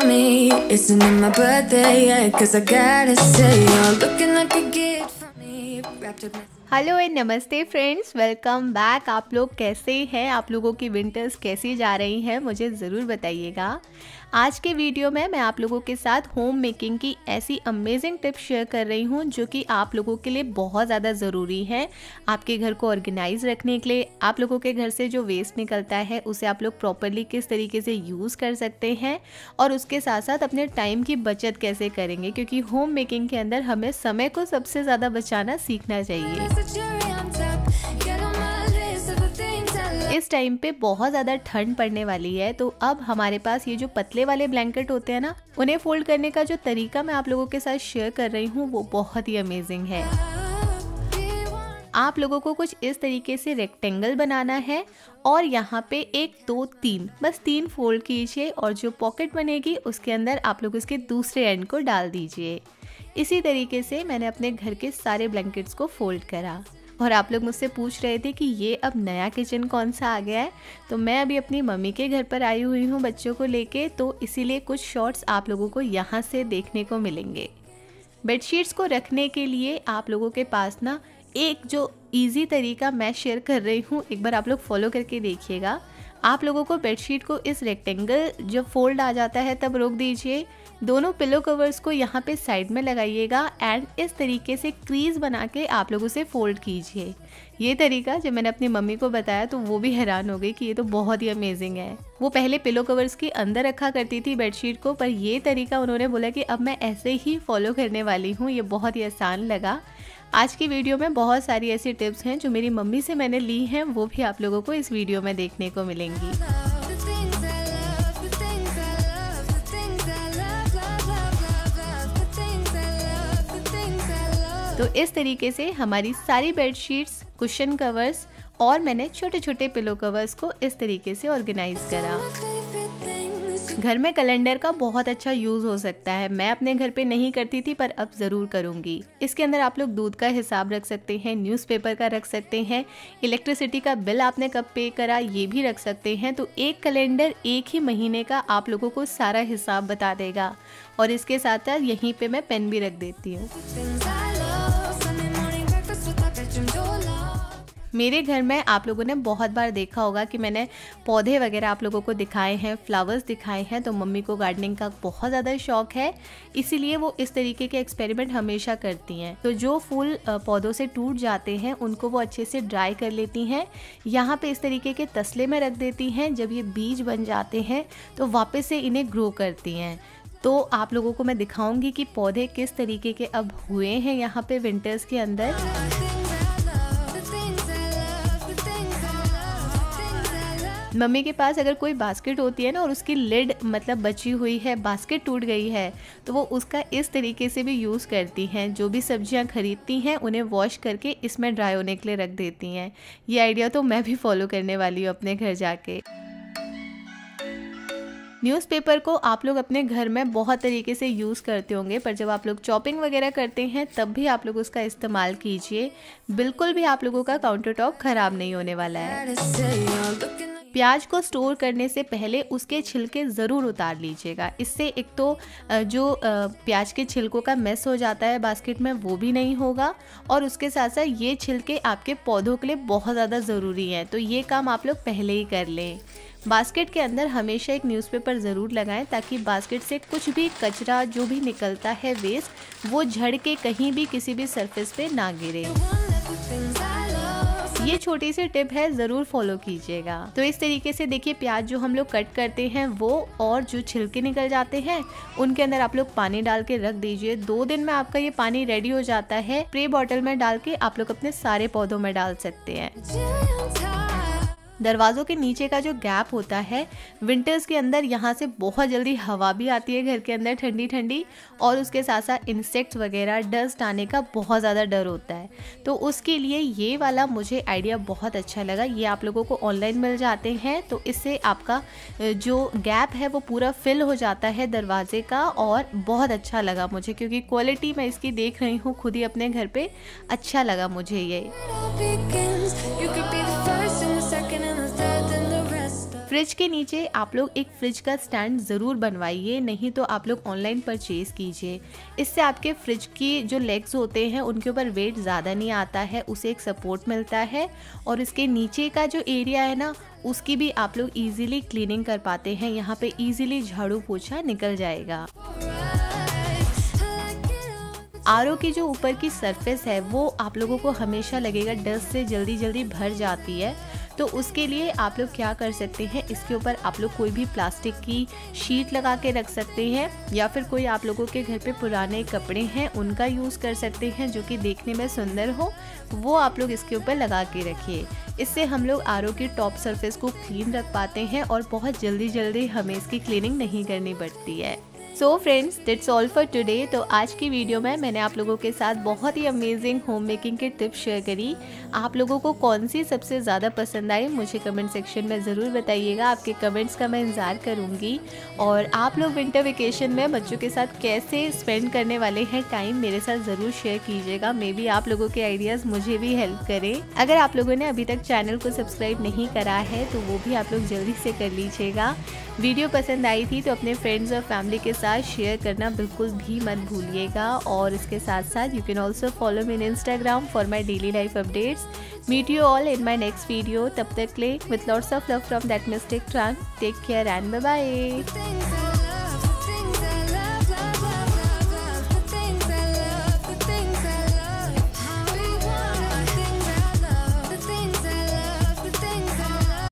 me. Isn't it my birthday yet? 'Cause I gotta say you're looking like a gift for me. Wrapped up. Hello and namaste friends, welcome back. आप लोग कैसे हैं? आप लोगों की winters कैसी जा रही हैं मुझे ज़रूर बताइएगा। आज के वीडियो में मैं आप लोगों के साथ होम मेकिंग की ऐसी अमेजिंग टिप्स शेयर कर रही हूं जो कि आप लोगों के लिए बहुत ज़्यादा ज़रूरी है आपके घर को ऑर्गेनाइज रखने के लिए। आप लोगों के घर से जो वेस्ट निकलता है उसे आप लोग प्रॉपरली किस तरीके से यूज़ कर सकते हैं और उसके साथ साथ अपने टाइम की बचत कैसे करेंगे, क्योंकि होम मेकिंग के अंदर हमें समय को सबसे ज़्यादा बचाना सीखना चाहिए। इस टाइम पे बहुत ज़्यादा ठंड पड़ने वाली है, तो अब हमारे पास ये जो पतले वाले ब्लैंकेट होते हैं ना, उन्हें फोल्ड करने का जो तरीका मैं आप लोगों के साथ शेयर कर रही हूँ वो बहुत ही अमेजिंग है। आप लोगों को कुछ इस तरीके से रेक्टेंगल बनाना है और यहाँ पे 1 2 3 बस 3 फोल्ड कीजिए और जो पॉकेट बनेगी उसके अंदर आप लोग इसके दूसरे एंड को डाल दीजिए। इसी तरीके से मैंने अपने घर के सारे ब्लैंकेट्स को फोल्ड करा। और आप लोग मुझसे पूछ रहे थे कि ये अब नया किचन कौन सा आ गया है, तो मैं अभी अपनी मम्मी के घर पर आई हुई हूँ बच्चों को लेके, तो इसीलिए कुछ शॉट्स आप लोगों को यहाँ से देखने को मिलेंगे। बेडशीट्स को रखने के लिए आप लोगों के पास ना एक जो इजी तरीका मैं शेयर कर रही हूँ, एक बार आप लोग फॉलो करके देखिएगा। आप लोगों को बेडशीट को इस रेक्टेंगल जब फोल्ड आ जाता है तब रोक दीजिए, दोनों पिलो कवर्स को यहाँ पे साइड में लगाइएगा एंड इस तरीके से क्रीज बना के आप लोगों से फोल्ड कीजिए। ये तरीका जब मैंने अपनी मम्मी को बताया तो वो भी हैरान हो गई कि ये तो बहुत ही अमेजिंग है। वो पहले पिलो कवर्स के अंदर रखा करती थी बेडशीट को, पर ये तरीका उन्होंने बोला कि अब मैं ऐसे ही फॉलो करने वाली हूँ। ये बहुत ही आसान लगा। आज की वीडियो में बहुत सारी ऐसी टिप्स हैं जो मेरी मम्मी से मैंने ली हैं, वो भी आप लोगों को इस वीडियो में देखने को मिलेंगी। तो इस तरीके से हमारी सारी बेडशीट्स, कुशन कवर्स और मैंने छोटे छोटे पिलो कवर्स को इस तरीके से ऑर्गेनाइज करा। घर में कैलेंडर का बहुत अच्छा यूज़ हो सकता है। मैं अपने घर पे नहीं करती थी पर अब ज़रूर करूँगी। इसके अंदर आप लोग दूध का हिसाब रख सकते हैं, न्यूज़पेपर का रख सकते हैं, इलेक्ट्रिसिटी का बिल आपने कब पे करा ये भी रख सकते हैं। तो एक कैलेंडर एक ही महीने का आप लोगों को सारा हिसाब बता देगा। और इसके साथ साथ यहीं पे मैं पेन भी रख देती हूँ। मेरे घर में आप लोगों ने बहुत बार देखा होगा कि मैंने पौधे वगैरह आप लोगों को दिखाए हैं, फ्लावर्स दिखाए हैं। तो मम्मी को गार्डनिंग का बहुत ज़्यादा शौक है, इसीलिए वो इस तरीके के एक्सपेरिमेंट हमेशा करती हैं। तो जो फूल पौधों से टूट जाते हैं उनको वो अच्छे से ड्राई कर लेती हैं, यहाँ पे इस तरीके के तसले में रख देती हैं। जब ये बीज बन जाते हैं तो वापस से इन्हें ग्रो करती हैं। तो आप लोगों को मैं दिखाऊंगी कि पौधे किस तरीके के अब हुए हैं यहाँ पे विंटर्स के अंदर। मम्मी के पास अगर कोई बास्केट होती है ना और उसकी लिड मतलब बची हुई है, बास्केट टूट गई है, तो वो उसका इस तरीके से भी यूज़ करती हैं। जो भी सब्जियां खरीदती हैं उन्हें वॉश करके इसमें ड्राई होने के लिए रख देती हैं। ये आइडिया तो मैं भी फॉलो करने वाली हूँ अपने घर जाके। न्यूज़पेपर को आप लोग अपने घर में बहुत तरीके से यूज़ करते होंगे, पर जब आप लोग चॉपिंग वगैरह करते हैं तब भी आप लोग उसका इस्तेमाल कीजिए। बिल्कुल भी आप लोगों का काउंटर टॉप खराब नहीं होने वाला है। प्याज को स्टोर करने से पहले उसके छिलके ज़रूर उतार लीजिएगा। इससे एक तो जो प्याज के छिलकों का मेस हो जाता है बास्केट में वो भी नहीं होगा, और उसके साथ साथ ये छिलके आपके पौधों के लिए बहुत ज़्यादा ज़रूरी हैं। तो ये काम आप लोग पहले ही कर लें। बास्केट के अंदर हमेशा एक न्यूज़पेपर ज़रूर लगाएं ताकि बास्केट से कुछ भी कचरा जो भी निकलता है वेस्ट, वो झड़ के कहीं भी किसी भी सरफेस पे ना गिरे। ये छोटी सी टिप है, ज़रूर फॉलो कीजिएगा। तो इस तरीके से देखिए प्याज जो हम लोग कट करते हैं वो और जो छिलके निकल जाते हैं उनके अंदर आप लोग पानी डाल के रख दीजिए। 2 दिन में आपका ये पानी रेडी हो जाता है। स्प्रे बॉटल में डाल के आप लोग अपने सारे पौधों में डाल सकते हैं। दरवाज़ों के नीचे का जो गैप होता है विंटर्स के अंदर, यहाँ से बहुत जल्दी हवा भी आती है घर के अंदर ठंडी ठंडी, और उसके साथ साथ इंसेक्ट्स वगैरह, डस्ट आने का बहुत ज़्यादा डर होता है। तो उसके लिए ये वाला मुझे आइडिया बहुत अच्छा लगा। ये आप लोगों को ऑनलाइन मिल जाते हैं, तो इससे आपका जो गैप है वो पूरा फिल हो जाता है दरवाजे का, और बहुत अच्छा लगा मुझे, क्योंकि क्वालिटी मैं इसकी देख रही हूँ खुद ही अपने घर पे, अच्छा लगा मुझे ये। फ्रिज के नीचे आप लोग एक फ्रिज का स्टैंड ज़रूर बनवाइए, नहीं तो आप लोग ऑनलाइन परचेज़ कीजिए। इससे आपके फ्रिज की जो लेग्स होते हैं उनके ऊपर वेट ज़्यादा नहीं आता है, उसे एक सपोर्ट मिलता है और इसके नीचे का जो एरिया है ना उसकी भी आप लोग ईज़िली क्लीनिंग कर पाते हैं। यहाँ पे ईज़िली झाड़ू पोछा निकल जाएगा। आरओ की जो ऊपर की सरफेस है वो आप लोगों को हमेशा लगेगा डस्ट से जल्दी जल्दी भर जाती है, तो उसके लिए आप लोग क्या कर सकते हैं, इसके ऊपर आप लोग कोई भी प्लास्टिक की शीट लगा के रख सकते हैं या फिर कोई आप लोगों के घर पे पुराने कपड़े हैं उनका यूज़ कर सकते हैं जो कि देखने में सुंदर हो, वो आप लोग इसके ऊपर लगा के रखिए। इससे हम लोग आरओ की टॉप सरफेस को क्लीन रख पाते हैं और बहुत जल्दी जल्दी हमें इसकी क्लीनिंग नहीं करनी पड़ती है। So friends, that's all for today. तो आज की वीडियो में मैंने आप लोगों के साथ बहुत ही अमेजिंग होम मेकिंग के टिप्स शेयर करी। आप लोगों को कौन सी सबसे ज़्यादा पसंद आई मुझे कमेंट सेक्शन में ज़रूर बताइएगा। आपके कमेंट्स का मैं इंतज़ार करूँगी। और आप लोग विंटर वेकेशन में बच्चों के साथ कैसे स्पेंड करने वाले हैं टाइम, मेरे साथ ज़रूर शेयर कीजिएगा। मे बी आप लोगों के आइडियाज़ मुझे भी हेल्प करें। अगर आप लोगों ने अभी तक चैनल को सब्सक्राइब नहीं करा है तो वो भी आप लोग जल्दी से कर लीजिएगा। वीडियो पसंद आई थी तो अपने फ्रेंड्स और फैमिली के साथ शेयर करना बिल्कुल भी मत भूलिएगा। और इसके साथ साथ you can also follow me in Instagram for my daily life updates. Meet you all in my next video. तब तक ले with lots of love from that mistake trunk. Take care and bye bye.